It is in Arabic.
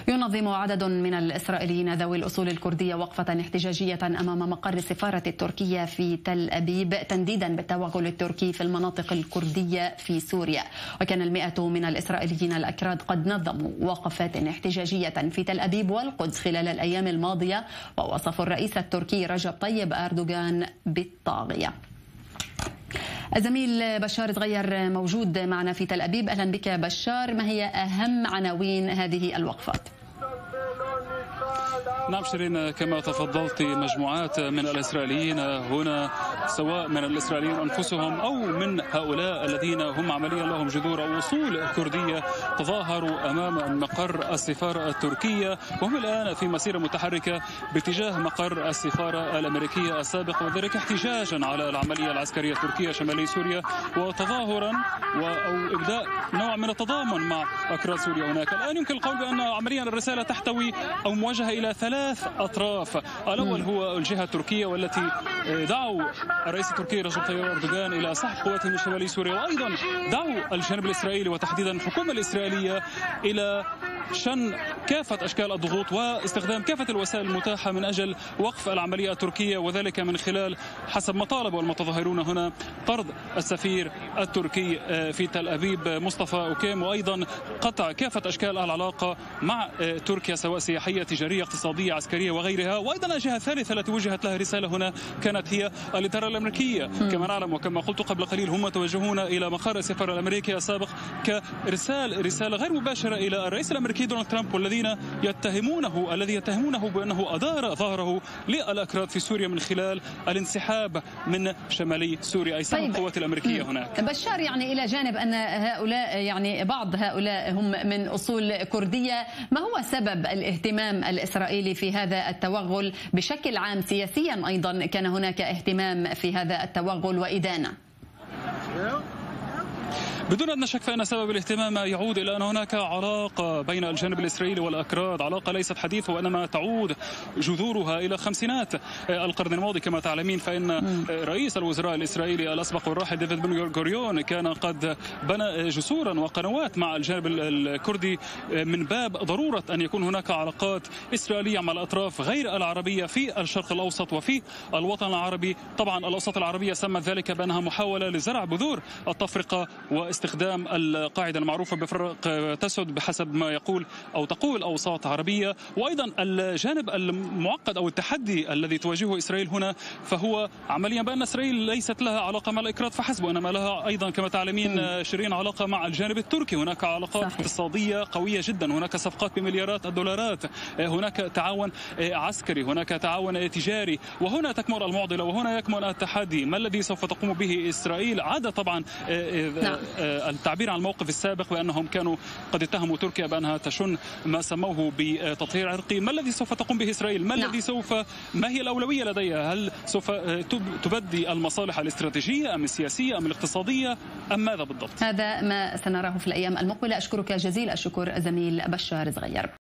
ينظم عدد من الإسرائيليين ذوي الأصول الكردية وقفة احتجاجية أمام مقر السفارة التركية في تل أبيب تنديدا بالتوغل التركي في المناطق الكردية في سوريا. وكان 100 من الإسرائيليين الأكراد قد نظموا وقفات احتجاجية في تل أبيب والقدس خلال الأيام الماضية، ووصفوا الرئيس التركي رجب طيب أردوغان بالطاغية. الزميل بشار صغير موجود معنا في تل أبيب. أهلا بك بشار، ما هي أهم عناوين هذه الوقفات؟ نعم شيرين، كما تفضلت مجموعات من الإسرائيليين هنا، سواء من الإسرائيليين أنفسهم أو من هؤلاء الذين هم عمليا لهم جذور أو أصول كردية، تظاهروا أمام مقر السفارة التركية، وهم الآن في مسيرة متحركة باتجاه مقر السفارة الأمريكية السابق، وذلك احتجاجا على العملية العسكرية التركية شمالي سوريا، وتظاهرا أو إبداء نوع من التضامن مع أكراد سوريا هناك. الآن يمكن القول بأن عمليا الرسالة تحتوي أو موجهة إلى 3 أطراف. الأول هو الجهة التركية، والتي دعوا الرئيس التركي رجب طيب أردوغان إلى سحب قواتهم من شمال سوريا، وأيضا دعوا الجانب الإسرائيلي وتحديدا الحكومة الإسرائيلية إلى شن كافة أشكال الضغوط واستخدام كافة الوسائل المتاحة من أجل وقف العملية التركية، وذلك من خلال حسب ما طالب المتظاهرون هنا طرد السفير التركي في تل أبيب مصطفى أوكيم، وأيضا قطع كافة أشكال العلاقة مع تركيا سواء سياحية تجارية اقتصادية عسكرية وغيرها. وأيضا الجهة الثالثة التي وجهت لها رسالة هنا كانت هي الإدارة الأمريكية. كما نعلم وكما قلت قبل قليل، هم توجهون إلى مقر السفارة الأمريكية السابق رسالة غير مباشرة إلى الرئيس الأمريكي دونالد ترامب، الذي يتهمونه بأنه أدار ظهره للأكراد في سوريا من خلال الانسحاب من شمالي سوريا، أي سحب القوات الأمريكية هناك. بشار، إلى جانب أن هؤلاء بعض هؤلاء هم من أصول كردية، ما هو سبب الاهتمام الإسرائيلي في هذا التوغل بشكل عام؟ سياسيا أيضا كان هناك اهتمام في هذا التوغل وإدانة. بدون أدنى شك فإن سبب الاهتمام يعود إلى أن هناك علاقة بين الجانب الإسرائيلي والأكراد، علاقة ليست حديثة وإنما تعود جذورها إلى خمسينات القرن الماضي. كما تعلمين فإن رئيس الوزراء الإسرائيلي الأسبق والراحل ديفيد بن غوريون كان قد بنى جسورا وقنوات مع الجانب الكردي من باب ضرورة أن يكون هناك علاقات إسرائيلية مع الأطراف غير العربية في الشرق الأوسط وفي الوطن العربي. طبعا الأوساط العربية سمت ذلك بأنها محاولة لزرع بذور التفرقة واستخدام القاعدة المعروفة بفرق تسد بحسب ما يقول أو تقول أوساط عربية. وأيضا الجانب المعقد أو التحدي الذي تواجهه إسرائيل هنا، فهو عمليا بأن إسرائيل ليست لها علاقة مع الإكراد فحسب، وإنما لها أيضا كما تعلمين شيرين علاقة مع الجانب التركي. هناك علاقات اقتصادية قوية جدا، هناك صفقات بمليارات الدولارات، هناك تعاون عسكري، هناك تعاون تجاري، وهنا تكمن المعضلة وهنا يكمن التحدي. ما الذي سوف تقوم به إسرائيل؟ عاد طبعا التعبير عن الموقف السابق بأنهم كانوا قد اتهموا تركيا بأنها تشن ما سموه بتطهير عرقي. ما الذي سوف تقوم به إسرائيل؟ ما هي الأولوية لديها؟ هل سوف تبدي المصالح الاستراتيجية أم السياسية أم الاقتصادية أم ماذا بالضبط؟ هذا ما سنراه في الأيام المقبلة. أشكرك جزيل الشكر زميل بشار صغير.